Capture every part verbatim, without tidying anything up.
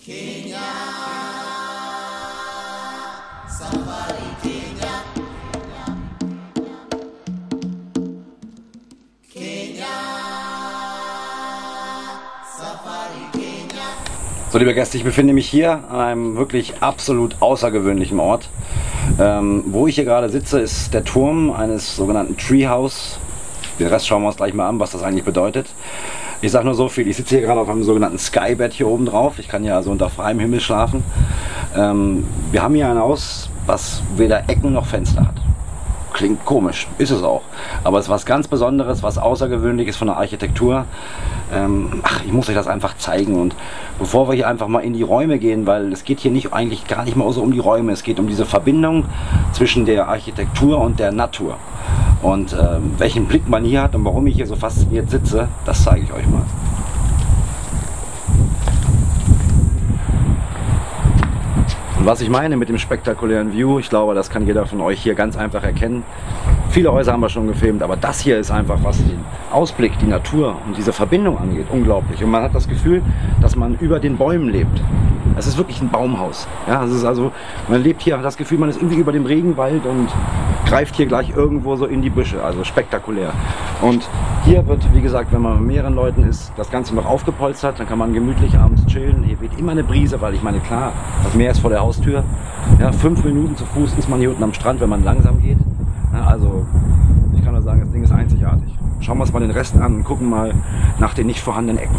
Kenya, Safari Kenya, Kenya, Safari Kenya. So, liebe Gäste, ich befinde mich hier an einem wirklich absolut außergewöhnlichen Ort. Ähm, wo ich hier gerade sitze, ist der Turm eines sogenannten Treehouse. Den Rest schauen wir uns gleich mal an, was das eigentlich bedeutet. Ich sage nur so viel, ich sitze hier gerade auf einem sogenannten Skybed hier oben drauf. Ich kann hier also unter freiem Himmel schlafen. Ähm, wir haben hier ein Haus, was weder Ecken noch Fenster hat. Klingt komisch, ist es auch. Aber es ist was ganz Besonderes, was Außergewöhnliches von der Architektur. Ähm, ach, ich muss euch das einfach zeigen. Und bevor wir hier einfach mal in die Räume gehen, weil es geht hier nicht eigentlich gar nicht mal so um die Räume, es geht um diese Verbindung zwischen der Architektur und der Natur. Und ähm, welchen Blick man hier hat und warum ich hier so fasziniert sitze, das zeige ich euch mal. Und was ich meine mit dem spektakulären View, ich glaube, das kann jeder von euch hier ganz einfach erkennen. Viele Häuser haben wir schon gefilmt, aber das hier ist einfach, was den Ausblick, die Natur und diese Verbindung angeht, unglaublich. Und man hat das Gefühl, dass man über den Bäumen lebt. Es ist wirklich ein Baumhaus. Ja, es ist also, man lebt hier, hat das Gefühl, man ist irgendwie über dem Regenwald und greift hier gleich irgendwo so in die Büsche. Also spektakulär. Und hier wird, wie gesagt, wenn man mit mehreren Leuten ist, das Ganze noch aufgepolstert, dann kann man gemütlich abends chillen. Hier weht immer eine Brise, weil ich meine, klar, das Meer ist vor der Haustür. Ja, fünf Minuten zu Fuß ist man hier unten am Strand, wenn man langsam geht. Ja, also, ich kann nur sagen, das Ding ist einzigartig. Schauen wir uns mal den Rest an und gucken mal nach den nicht vorhandenen Ecken.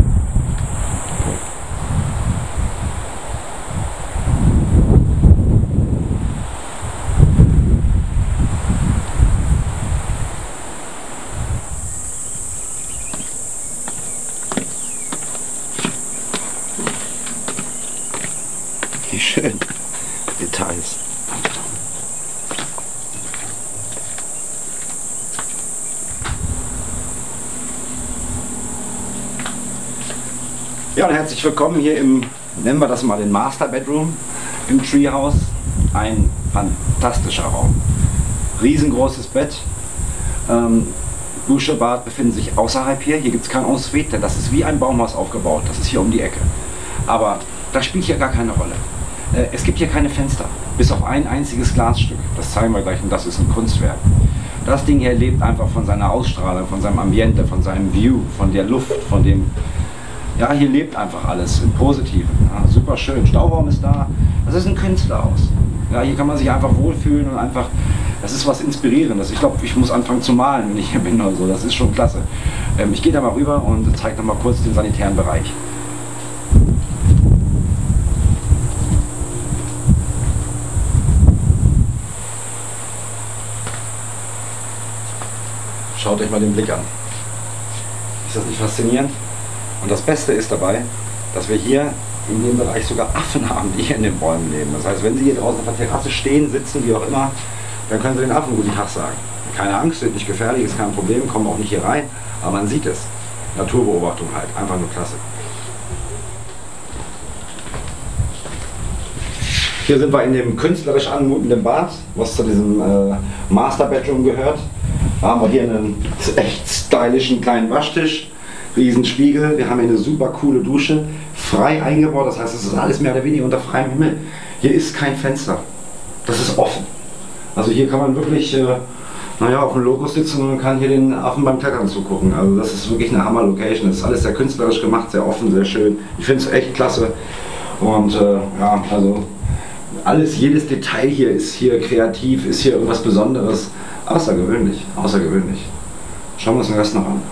Wie schön. Details. Ja, und herzlich willkommen hier im, nennen wir das mal den Master Bedroom im Treehouse. Ein fantastischer Raum. Riesengroßes Bett. Ähm, Dusche, Bad befinden sich außerhalb hier. Hier gibt es kein Ensuite, denn das ist wie ein Baumhaus aufgebaut. Das ist hier um die Ecke. Aber das spielt hier gar keine Rolle. Äh, es gibt hier keine Fenster, bis auf ein einziges Glasstück. Das zeigen wir gleich und das ist ein Kunstwerk. Das Ding hier lebt einfach von seiner Ausstrahlung, von seinem Ambiente, von seinem View, von der Luft, von dem... Ja, hier lebt einfach alles im Positiven. Ja, super schön. Stauraum ist da. Das ist ein Künstlerhaus. Ja, hier kann man sich einfach wohlfühlen und einfach, das ist was Inspirierendes. Ich glaube, ich muss anfangen zu malen, wenn ich hier bin oder so. Das ist schon klasse. Ähm, ich gehe da mal rüber und zeige noch mal kurz den sanitären Bereich. Schaut euch mal den Blick an. Ist das nicht faszinierend? Und das Beste ist dabei, dass wir hier in dem Bereich sogar Affen haben, die hier in den Bäumen leben. Das heißt, wenn sie hier draußen auf der Terrasse stehen, sitzen, wie auch immer, dann können sie den Affen guten Tag sagen. Keine Angst, sind nicht gefährlich, ist kein Problem, kommen auch nicht hier rein, aber man sieht es. Naturbeobachtung halt, einfach nur klasse. Hier sind wir in dem künstlerisch anmutenden Bad, was zu diesem äh, Master Bedroom gehört. Da haben wir hier einen echt stylischen kleinen Waschtisch. Riesenspiegel, wir haben hier eine super coole Dusche, frei eingebaut, das heißt, es ist alles mehr oder weniger unter freiem Himmel. Hier ist kein Fenster, das ist offen. Also hier kann man wirklich, äh, naja, auf dem Locus sitzen und kann hier den Affen beim Klettern zugucken. Also das ist wirklich eine Hammer-Location, das ist alles sehr künstlerisch gemacht, sehr offen, sehr schön. Ich finde es echt klasse und äh, ja, also alles, jedes Detail hier ist hier kreativ, ist hier irgendwas Besonderes, außergewöhnlich, außergewöhnlich. Schauen wir uns den Rest noch an.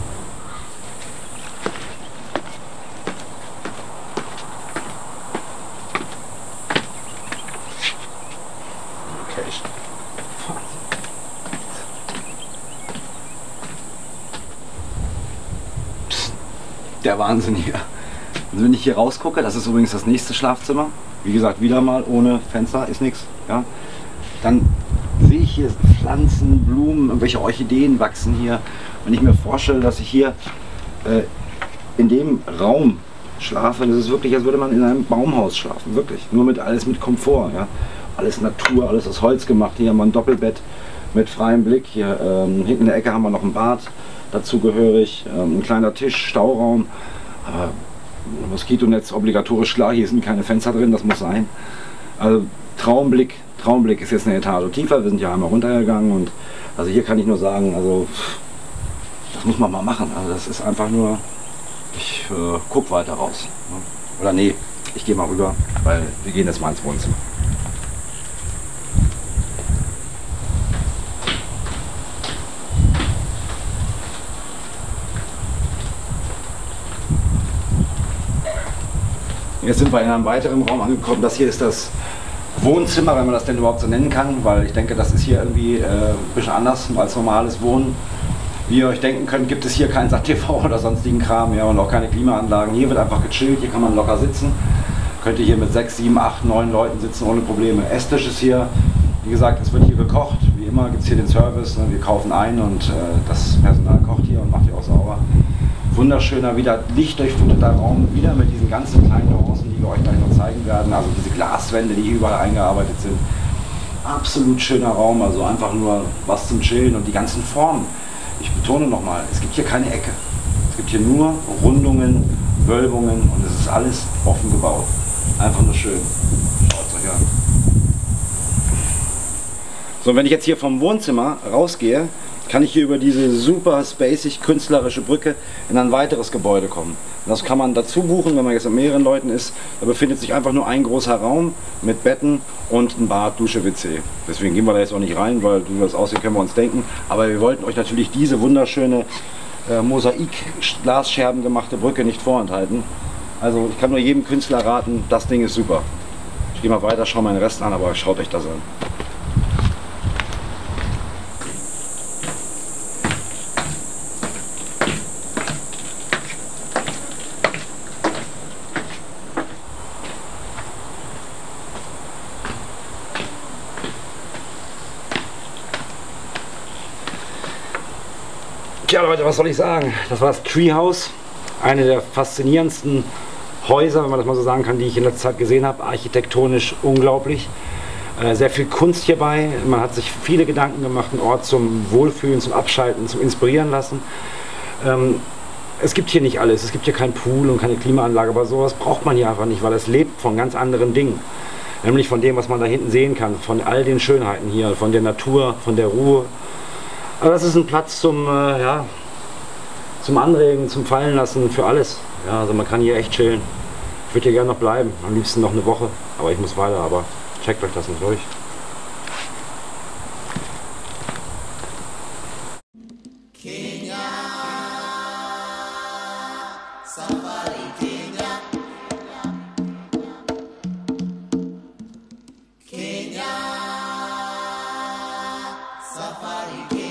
Der Wahnsinn hier. Also wenn ich hier rausgucke, das ist übrigens das nächste Schlafzimmer. Wie gesagt, wieder mal ohne Fenster, ist nichts. Ja. Dann sehe ich hier Pflanzen, Blumen, irgendwelche Orchideen wachsen hier. Wenn ich mir vorstelle, dass ich hier äh, in dem Raum schlafe, das ist wirklich, als würde man in einem Baumhaus schlafen. Wirklich. Nur mit alles mit Komfort. Ja. Alles Natur, alles aus Holz gemacht. Hier haben wir ein Doppelbett mit freiem Blick. Hier ähm, hinten in der Ecke haben wir noch ein Bad. Dazugehörig, ähm, ein kleiner Tisch, Stauraum, aber Moskitonetz obligatorisch klar, hier sind keine Fenster drin, das muss sein. Also Traumblick, Traumblick ist jetzt eine Etage tiefer, wir sind ja einmal runtergegangen und also hier kann ich nur sagen, also das muss man mal machen. Also das ist einfach nur, ich äh, guck weiter raus. Ne? Oder nee, ich gehe mal rüber, weil wir gehen jetzt mal ins Wohnzimmer. Jetzt sind wir in einem weiteren Raum angekommen. Das hier ist das Wohnzimmer, wenn man das denn überhaupt so nennen kann, weil ich denke, das ist hier irgendwie äh, ein bisschen anders als normales Wohnen. Wie ihr euch denken könnt, gibt es hier kein Sat T V oder sonstigen Kram, ja, und auch keine Klimaanlagen. Hier wird einfach gechillt, hier kann man locker sitzen. Könnt ihr hier mit sechs, sieben, acht, neun Leuten sitzen ohne Probleme. Esstisch ist hier, wie gesagt, es wird hier gekocht. Wie immer gibt es hier den Service, ne? Wir kaufen ein und äh, das Personal kocht hier und macht hier auch sauber. Wunderschöner, wieder lichtdurchfluteter Raum, wieder mit diesen ganzen kleinen Nuancen, die wir euch gleich noch zeigen werden. Also diese Glaswände, die hier überall eingearbeitet sind. Absolut schöner Raum, also einfach nur was zum Chillen und die ganzen Formen. Ich betone nochmal, es gibt hier keine Ecke. Es gibt hier nur Rundungen, Wölbungen und es ist alles offen gebaut. Einfach nur schön. Schaut es euch an. So, wenn ich jetzt hier vom Wohnzimmer rausgehe, kann ich hier über diese super spacig künstlerische Brücke in ein weiteres Gebäude kommen. Das kann man dazu buchen, wenn man jetzt mit mehreren Leuten ist. Da befindet sich einfach nur ein großer Raum mit Betten und ein Bad, Dusche, W C. Deswegen gehen wir da jetzt auch nicht rein, weil wie das aussieht, können wir uns denken. Aber wir wollten euch natürlich diese wunderschöne äh, Mosaik-Glasscherben gemachte Brücke nicht vorenthalten. Also ich kann nur jedem Künstler raten, das Ding ist super. Ich gehe mal weiter, schaue meinen Rest an, aber schaut euch das an. Tja Leute, was soll ich sagen? Das war das Treehouse, eine der faszinierendsten Häuser, wenn man das mal so sagen kann, die ich in letzter Zeit gesehen habe. Architektonisch unglaublich. Äh, sehr viel Kunst hierbei. Man hat sich viele Gedanken gemacht, einen Ort zum Wohlfühlen, zum Abschalten, zum Inspirieren lassen. Ähm, es gibt hier nicht alles. Es gibt hier keinen Pool und keine Klimaanlage, aber sowas braucht man hier einfach nicht, weil es lebt von ganz anderen Dingen. Nämlich von dem, was man da hinten sehen kann, von all den Schönheiten hier, von der Natur, von der Ruhe. Aber das ist ein Platz zum, äh, ja, zum Anregen, zum Fallen lassen, für alles. Ja, also man kann hier echt chillen. Ich würde hier gerne noch bleiben, am liebsten noch eine Woche, aber ich muss weiter, aber checkt euch das nicht durch. Kenya, Safari Kenya, Kenya, Safari Kenya.